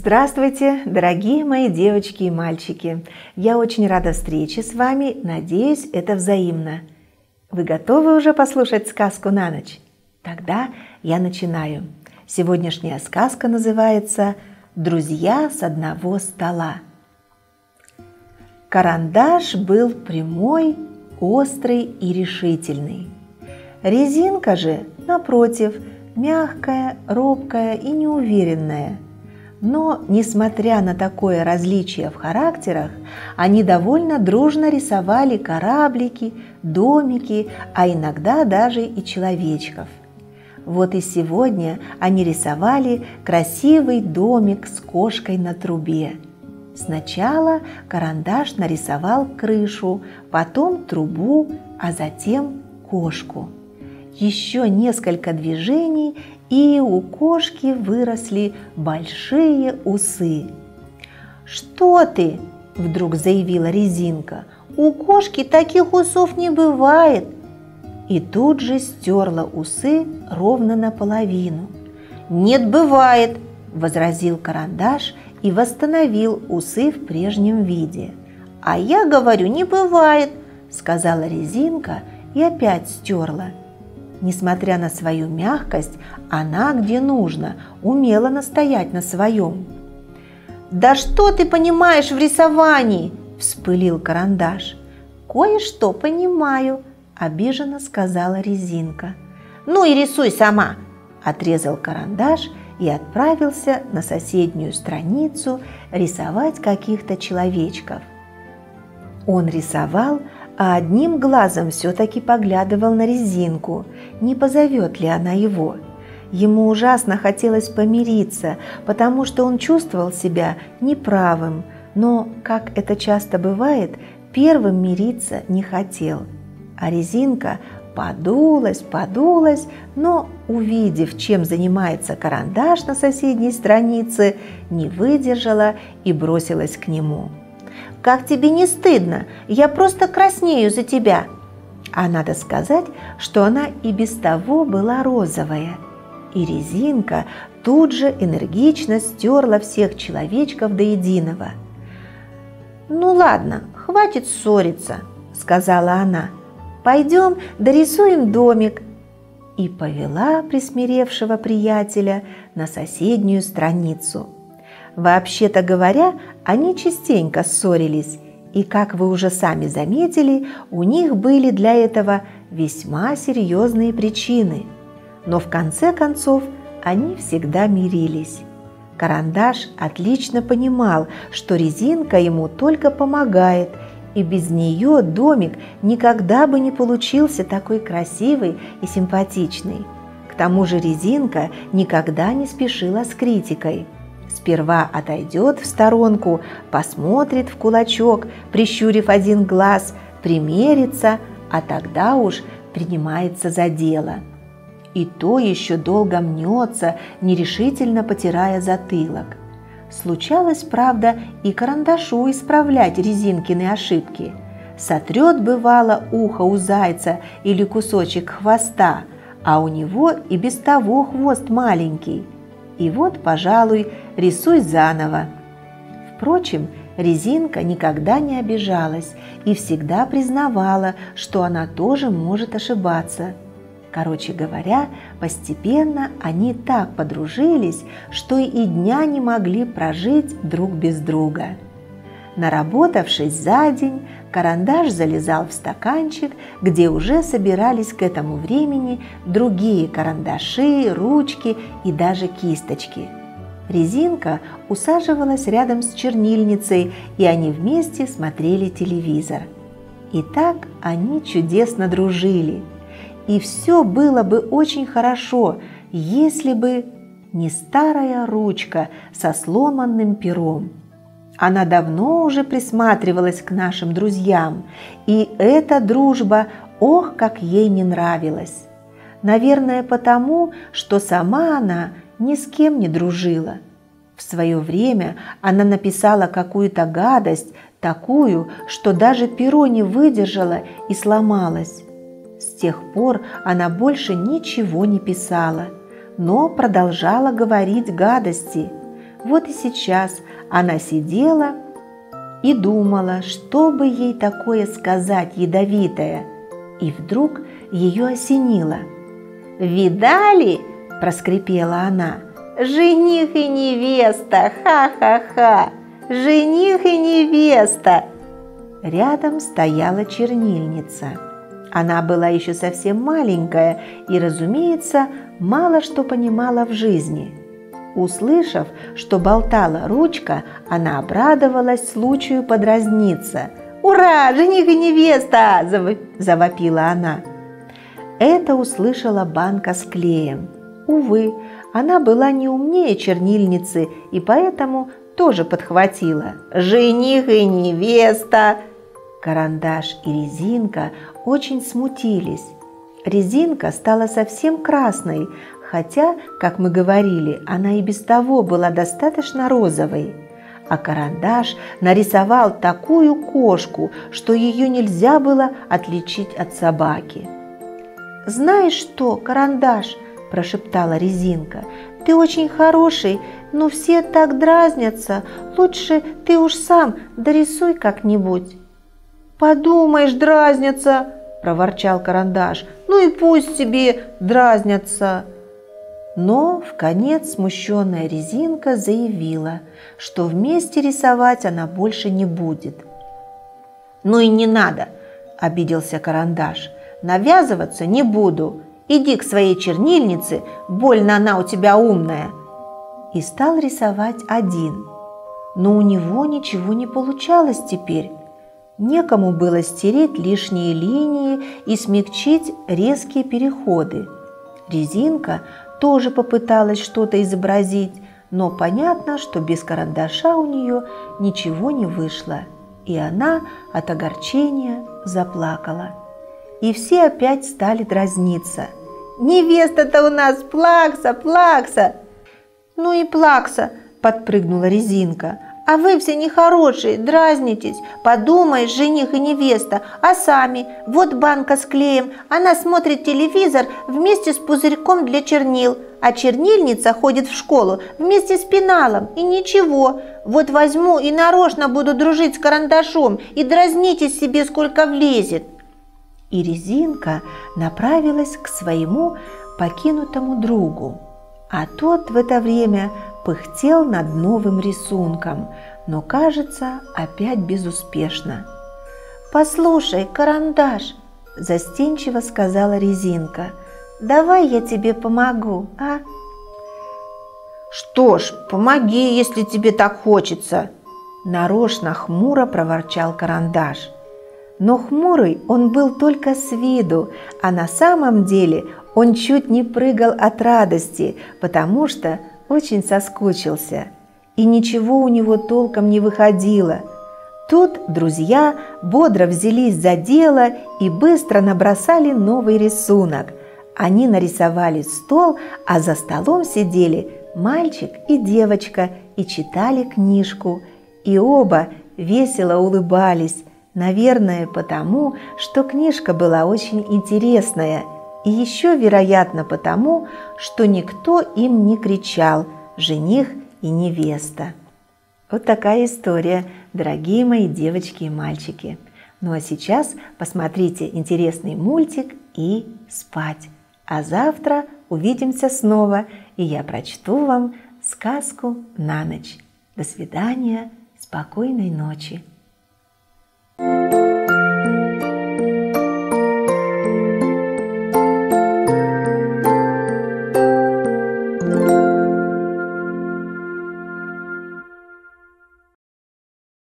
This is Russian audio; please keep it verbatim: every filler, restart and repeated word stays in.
Здравствуйте, дорогие мои девочки и мальчики! Я очень рада встрече с вами, надеюсь, это взаимно. Вы готовы уже послушать сказку на ночь? Тогда я начинаю. Сегодняшняя сказка называется «Друзья с одного стола». Карандаш был прямой, острый и решительный. Резинка же, напротив, мягкая, робкая и неуверенная. Но, несмотря на такое различие в характерах, они довольно дружно рисовали кораблики, домики, а иногда даже и человечков. Вот и сегодня они рисовали красивый домик с кошкой на трубе. Сначала карандаш нарисовал крышу, потом трубу, а затем кошку. Еще несколько движений, и у кошки выросли большие усы. «Что ты?» – вдруг заявила Резинка. «У кошки таких усов не бывает!» И тут же стерла усы ровно наполовину. «Нет, бывает!» – возразил карандаш и восстановил усы в прежнем виде. «А я говорю, не бывает!» – сказала Резинка и опять стерла. Несмотря на свою мягкость, она, где нужно, умела настоять на своем. «Да что ты понимаешь в рисовании?» – вспылил карандаш. «Кое-что понимаю», – обиженно сказала Резинка. «Ну и рисуй сама», – отрезал карандаш и отправился на соседнюю страницу рисовать каких-то человечков. Он рисовал, а одним глазом все-таки поглядывал на Резинку, не позовет ли она его. Ему ужасно хотелось помириться, потому что он чувствовал себя неправым, но, как это часто бывает, первым мириться не хотел. А Резинка подулась, подулась, но, увидев, чем занимается карандаш на соседней странице, не выдержала и бросилась к нему. «Как тебе не стыдно? Я просто краснею за тебя!» А надо сказать, что она и без того была розовая. И Резинка тут же энергично стерла всех человечков до единого. «Ну ладно, хватит ссориться», – сказала она. «Пойдем дорисуем домик». И повела присмиревшего приятеля на соседнюю страницу. Вообще-то говоря, они частенько ссорились, и, как вы уже сами заметили, у них были для этого весьма серьезные причины. Но в конце концов они всегда мирились. Карандаш отлично понимал, что Резинка ему только помогает, и без нее домик никогда бы не получился такой красивый и симпатичный. К тому же Резинка никогда не спешила с критикой. Сперва отойдет в сторонку, посмотрит в кулачок, прищурив один глаз, примерится, а тогда уж принимается за дело. И то еще долго мнется, нерешительно потирая затылок. Случалось, правда, и карандашу исправлять Резинкины ошибки. Сотрет, бывало, ухо у зайца или кусочек хвоста, а у него и без того хвост маленький. И вот, пожалуй, рисуй заново. Впрочем, Резинка никогда не обижалась и всегда признавала, что она тоже может ошибаться. Короче говоря, постепенно они так подружились, что и дня не могли прожить друг без друга. Наработавшись за день, карандаш залезал в стаканчик, где уже собирались к этому времени другие карандаши, ручки и даже кисточки. Резинка усаживалась рядом с чернильницей, и они вместе смотрели телевизор. И так они чудесно дружили. И все было бы очень хорошо, если бы не старая ручка со сломанным пером. Она давно уже присматривалась к нашим друзьям, и эта дружба, ох, как ей не нравилась. Наверное, потому, что сама она ни с кем не дружила. В свое время она написала какую-то гадость, такую, что даже перо не выдержало и сломалось. С тех пор она больше ничего не писала, но продолжала говорить гадости. Вот и сейчас она сидела и думала, что бы ей такое сказать ядовитое. И вдруг ее осенило. «Видали?» – проскрипела она. «Жених и невеста! Ха-ха-ха! Жених и невеста!» Рядом стояла чернильница. Она была еще совсем маленькая и, разумеется, мало что понимала в жизни. Услышав, что болтала ручка, она обрадовалась случаю подразниться. «Ура! Жених и невеста!» – завопила она. Это услышала банка с клеем. Увы, она была не умнее чернильницы и поэтому тоже подхватила. «Жених и невеста!» Карандаш и резинка очень смутились. Резинка стала совсем красной, хотя, как мы говорили, она и без того была достаточно розовой. А карандаш нарисовал такую кошку, что ее нельзя было отличить от собаки. «Знаешь что, карандаш?» – прошептала резинка. «Ты очень хороший, но все так дразнятся. Лучше ты уж сам дорисуй как-нибудь». «Подумаешь, дразнятся!» – проворчал карандаш. «Ну и пусть себе дразнятся!» Но вконец смущенная резинка заявила, что вместе рисовать она больше не будет. «Ну и не надо!» – обиделся карандаш. «Навязываться не буду. Иди к своей чернильнице, больно она у тебя умная!» И стал рисовать один. Но у него ничего не получалось теперь. Некому было стереть лишние линии и смягчить резкие переходы. Резинка тоже попыталась что-то изобразить, но понятно, что без карандаша у нее ничего не вышло, и она от огорчения заплакала. И все опять стали дразниться. «Невеста-то у нас плакса, плакса!» «Ну и плакса!» – подпрыгнула резинка. «А вы все нехорошие, дразнитесь. Подумаешь, жених и невеста, а сами, вот банка с клеем, она смотрит телевизор вместе с пузырьком для чернил, а чернильница ходит в школу вместе с пеналом, и ничего. Вот возьму и нарочно буду дружить с карандашом, и дразните себе сколько влезет». И резинка направилась к своему покинутому другу, а тот в это время пыхтел над новым рисунком, но, кажется, опять безуспешно. «Послушай, карандаш», – застенчиво сказала резинка, – «давай я тебе помогу, а?» «Что ж, помоги, если тебе так хочется», – нарочно хмуро проворчал карандаш. Но хмурый он был только с виду, а на самом деле он чуть не прыгал от радости, потому что очень соскучился, и ничего у него толком не выходило. Тут друзья бодро взялись за дело и быстро набросали новый рисунок. Они нарисовали стол, а за столом сидели мальчик и девочка и читали книжку. И оба весело улыбались, наверное, потому, что книжка была очень интересная, и еще, вероятно, потому, что никто им не кричал «жених и невеста». Вот такая история, дорогие мои девочки и мальчики. Ну а сейчас посмотрите интересный мультик и спать. А завтра увидимся снова, и я прочту вам сказку на ночь. До свидания, спокойной ночи.